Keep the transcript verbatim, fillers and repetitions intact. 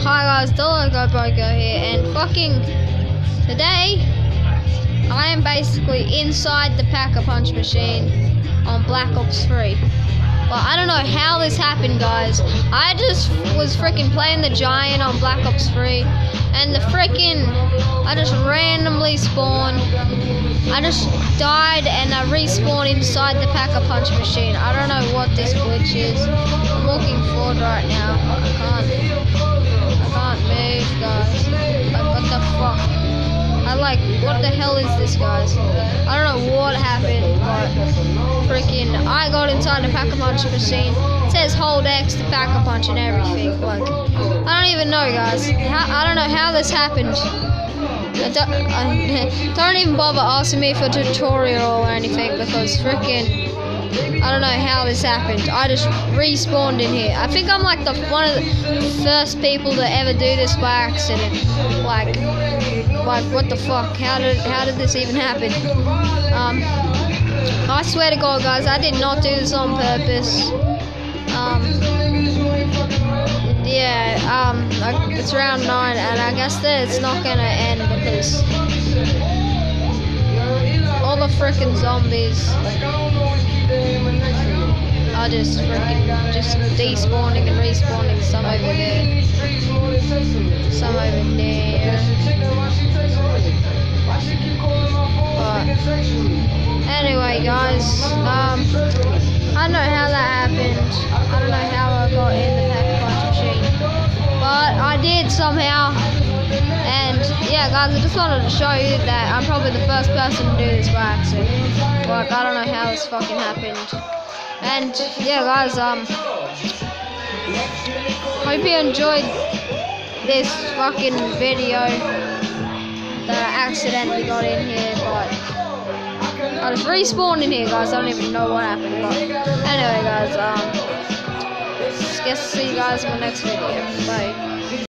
Hi guys, Dollar Go Broker here, and fucking today I am basically inside the Pack-a-Punch machine on Black Ops three. Well, I don't know how this happened, guys. I just was freaking playing the Giant on Black Ops three, and the freaking I just randomly spawned. I just died and I respawned inside the Pack-a-Punch machine. I don't know what this glitch is. I'm looking forward right now. I can't. I can't move, guys. Like, what the fuck? I like, what the hell is this, guys? I don't know what happened, but freaking, I got inside the Pack-a-Punch machine. It says hold X to Pack-a-Punch and everything. Like, I don't even know, guys. How, I don't know how this happened. I don't, I, don't even bother asking me for a tutorial or anything, because freaking, I don't know how this happened. I just respawned in here. I think I'm like the one of the first people to ever do this by accident. Like, like what the fuck? How did how did this even happen? Um, I swear to God, guys, I did not do this on purpose. Um, yeah, um, it's round nine, and I guess that it's not gonna end because all the frickin' zombies are just freaking just despawning and respawning. Some over there, some over there. But anyway, guys, um, I don't know how that happened. I don't know how I got in the Pack-a-Punch machine, but I did somehow. And yeah, guys, I just wanted to show you that I'm probably the first person to do this by accident. Like, I don't know how this fucking happened. And yeah, guys, um, hope you enjoyed this fucking video that I accidentally got in here, but I just respawned in here, guys. I don't even know what happened, but anyway, guys, um, guess see you guys in the next video. Bye.